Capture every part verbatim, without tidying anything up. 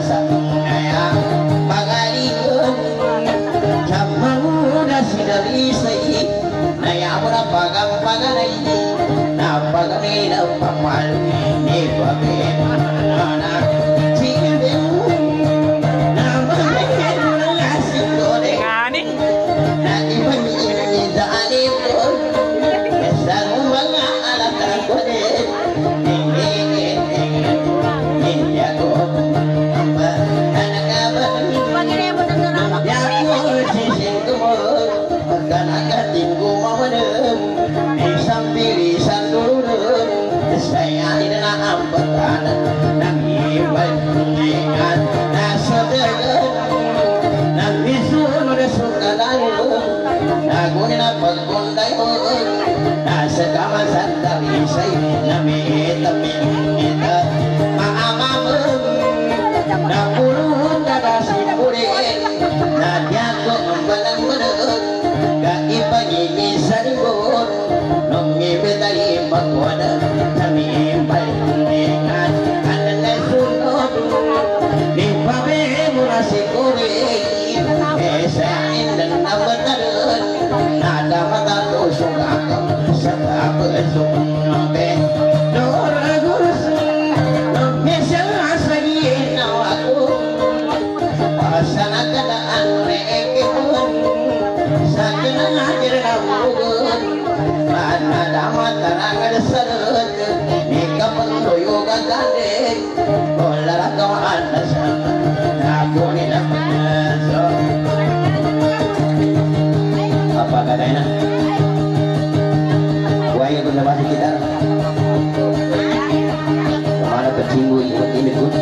saya pagaliun sama muda si dari saya naya pura pagang paganay na paganay na pamal ni pagkimana sibin na magay mo ng asin ko na ibang inidaanin ko sa mga alatan ko din saya ini nampatan nang ibad ingat nasa dagat nang bisun udah suka lalu nagunin na pagkunday mo nasa kamasan dari say namitamin kita maamamang napulun na nasipurin nadyako ang balang manag kaipagigisa ribon nung ibitay magwada namimpay ingat ano na sunod di pamemo na sikurin esa indan na bataran nada matatusok ako sa kapasok nabe doragus nung mesang asagin na ako pasana kadaan reekipun sa kinangakir na bugon Madama taranga sarut ni kapang toyo gagande bola kau anas aku ni dapat apa katanya wahai yang berbahasa kita kemana kecinggu ikut ini pun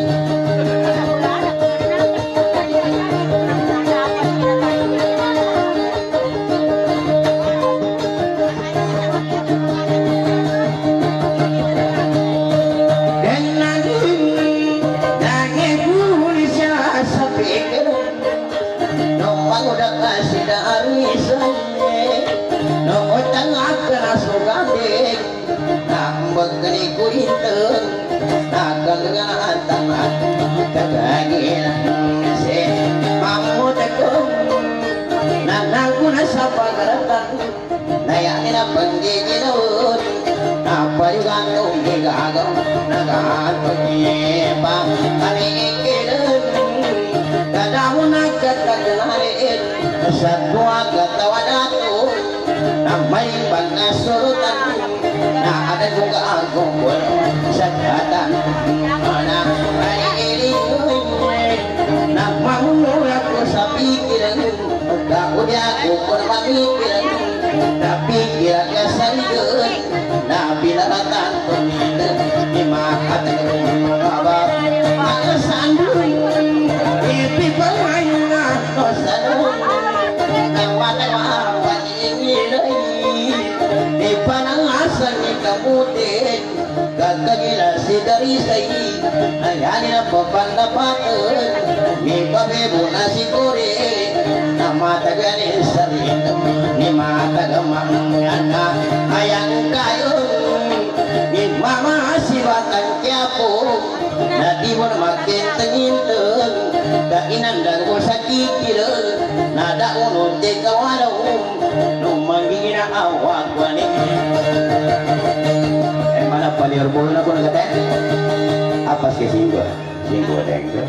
Begini kuinteng nagang dengan tangan kebagian se mamu tekun nanaku nasapa garatan nayani na penggiginaun apa juga nunggi gagam nagaan pengipa kami ingkinan kadamu nakataglarin satu agatawadatu namay pagkasurutan na ada juga aku pun sadatan mana ini nak mahu aku sapikiran tak udah aku pun pamikiran tapi kira kesarikan na bilaratan pemikiran di mahat baba maka sandung ipi pemainnya kosadung namanya apa ini di panangasan ni kamutin gagagila si dari sayi ayani na papandapatan ni pabebo na si kore na mataganin sa rin ni matagamangan na ayang kayo ni mama si batang kiapo na di mo na magkintang-intang kainan ko sa kikira na daunod di kawalaw nung magiging awag ko ni eh mana paliar bola na ko nagatan apas ke singgo singgo denggo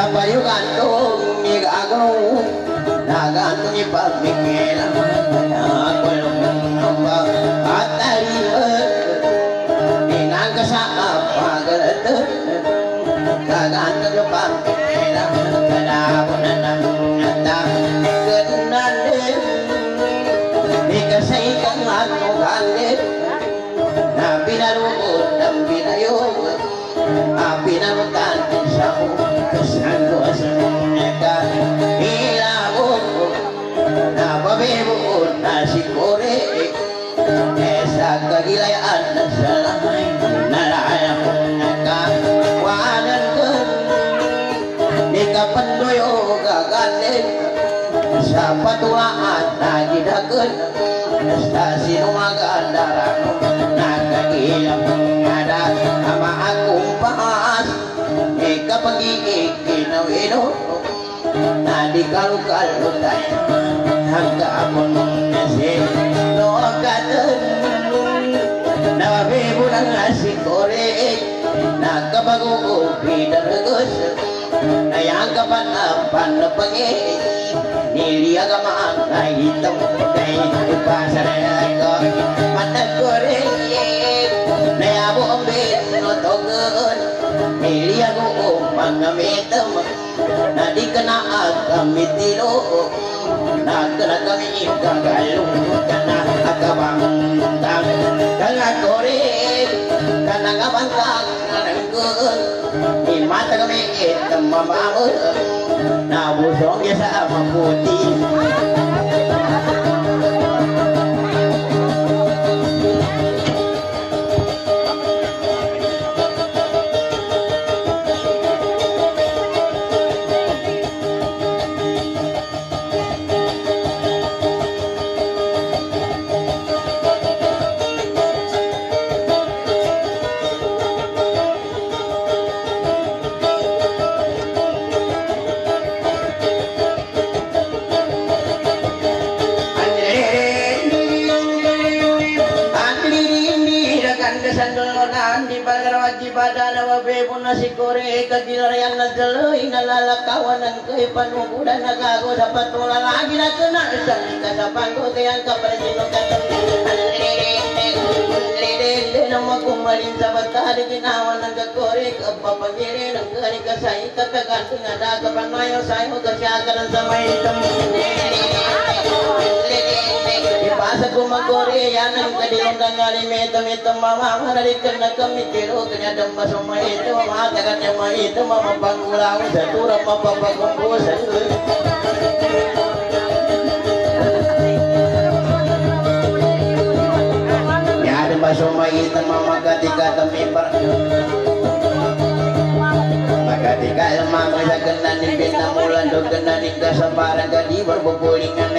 kapayo gantung ni gagong nagantung ni pamikilan ako lumang at aliman inang kasapagalat nagantung ni pamikilan kalawa na ng natagan di kasay kang ano galit na pinaruod ang binayog ang pinarutan sa kasando sa neka ilabot na babibuod na si Kore eh sa kagilayaan na sa lamay nalaya kong nakawanan ko di kapandoyo gagalit sa patulaan na gidagan sa sinumagandaran nakagilang ngada ama akong paas e kapag iikinawino na di kalukalo tayo hanggaamon nasi no agatan na mabibo ng asikore na kapag uubi daragos na yang kapanapan na pangin niliyaga maang kahitang kay ipasaray ko managkoreng nayabo ang binotogon niliyago o mangamitang na di ka na agamitilo na ka na kami ikagalong ka na akabangtang kangakoreng ka na nga bantang nananggon imata kami itang mamamon nabusong ya sa mabuti si Kore kagilarayan na daloy nalalakawanan ko'y panugudan nagago sa patula lagi na kena isang ikasapang ko kaya kapalasino katang lirinde na magumalin sa batari ginawa ng Kore kapapangirin ang kari kasay kataganting ada kapanayo sayo kasyakaran sa may ipasa ko mag-Kore yan ang kadilong dangali meto-meto mamamarikan na kami tiro kanya dang masumay ito matagan niya maito mamapangulaw sa turang mapapagumbusan yan ang masumay ito mamagatikatang mipar magatikal mamagagan na ni Binamulan doon na ni kasabaran kadibar bubulingan